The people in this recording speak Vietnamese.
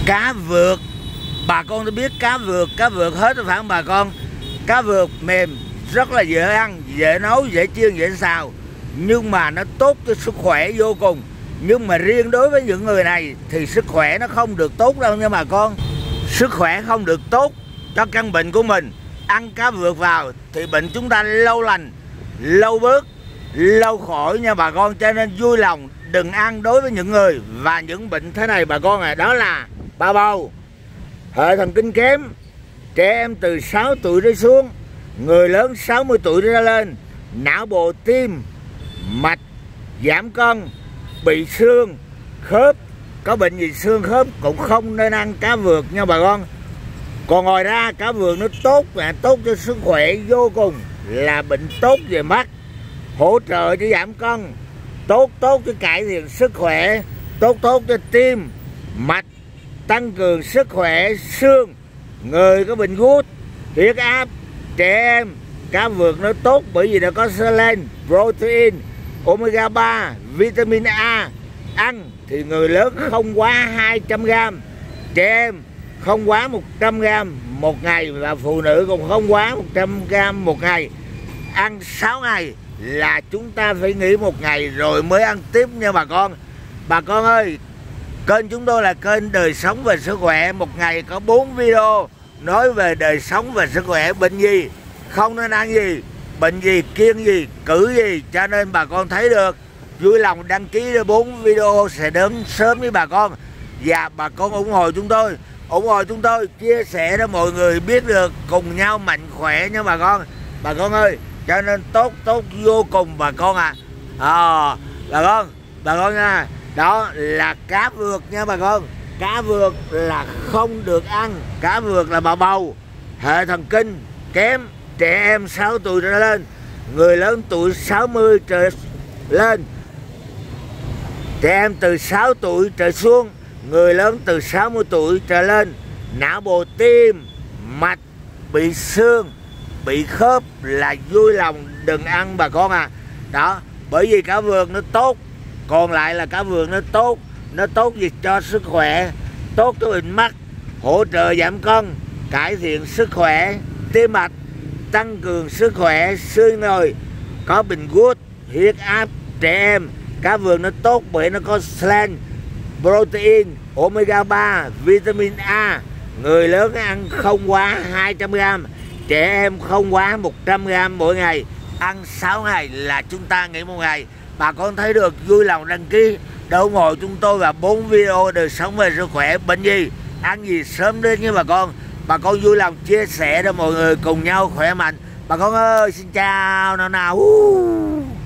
Cá vượt, bà con đã biết cá vượt hết rồi phải không bà con? Cá vượt mềm, rất là dễ ăn, dễ nấu, dễ chiên, dễ xào, nhưng mà nó tốt cho sức khỏe vô cùng. Nhưng mà riêng đối với những người này thì sức khỏe nó không được tốt đâu nha bà con. Sức khỏe không được tốt cho căn bệnh của mình. Ăn cá vượt vào thì bệnh chúng ta lâu lành, lâu bớt, lâu khỏi nha bà con. Cho nên vui lòng đừng ăn đối với những người và những bệnh thế này bà con. Đó là bao bầu, hệ thần kinh kém, trẻ em từ 6 tuổi trở xuống, người lớn 60 tuổi trở lên, não bộ, tim, mạch, giảm cân, bị xương, khớp, có bệnh gì xương khớp cũng không nên ăn cá vượt nha bà con. Còn ngoài ra cá vượt nó tốt cho sức khỏe vô cùng, là bệnh tốt về mắt, hỗ trợ cho giảm cân, tốt cho cải thiện sức khỏe, tốt cho tim, mạch, tăng cường sức khỏe xương, người có bệnh gút, huyết áp, trẻ em. Cá vượt nó tốt bởi vì nó có selen, protein, omega 3, vitamin A. Ăn thì người lớn không quá 200g, trẻ em không quá 100g một ngày, và phụ nữ cũng không quá 100g một ngày. Ăn 6 ngày là chúng ta phải nghỉ một ngày rồi mới ăn tiếp nha bà con. Bà con ơi, kênh chúng tôi là kênh đời sống và sức khỏe, một ngày có 4 video nói về đời sống và sức khỏe. Bệnh gì không nên ăn gì, bệnh gì kiêng gì, cử gì, cho nên bà con thấy được. Vui lòng đăng ký 4 video sẽ đến sớm với bà con. Và bà con ủng hộ chúng tôi, chia sẻ để mọi người biết được, cùng nhau mạnh khỏe nha bà con. Bà con ơi, cho nên tốt vô cùng bà con ạ. Bà con nha. Đó là cá vượt nha bà con. Cá vượt là không được ăn. Cá vượt là bầu, hệ thần kinh kém, trẻ em 6 tuổi trở lên, người lớn tuổi 60 trở lên, trẻ em từ 6 tuổi trở xuống, người lớn từ 60 tuổi trở lên, não bộ, tim, mạch, bị xương, bị khớp là vui lòng đừng ăn bà con à. Đó, bởi vì cá vượt nó tốt. Còn lại là cá vượt nó tốt gì cho sức khỏe, tốt cho bệnh mắt, hỗ trợ giảm cân, cải thiện sức khỏe tim mạch, tăng cường sức khỏe xương người, có bệnh gút, huyết áp, trẻ em. Cá vượt nó tốt bởi nó có selen, protein, omega 3, vitamin A. Người lớn ăn không quá 200g, trẻ em không quá 100g mỗi ngày. Ăn 6 ngày là chúng ta nghỉ một ngày. Bà con thấy được, vui lòng đăng ký để ủng hộ chúng tôi và 4 video đời sống về sức khỏe. Bệnh gì, ăn gì sớm đến với bà con. Bà con vui lòng chia sẻ để mọi người cùng nhau khỏe mạnh. Bà con ơi, xin chào nào.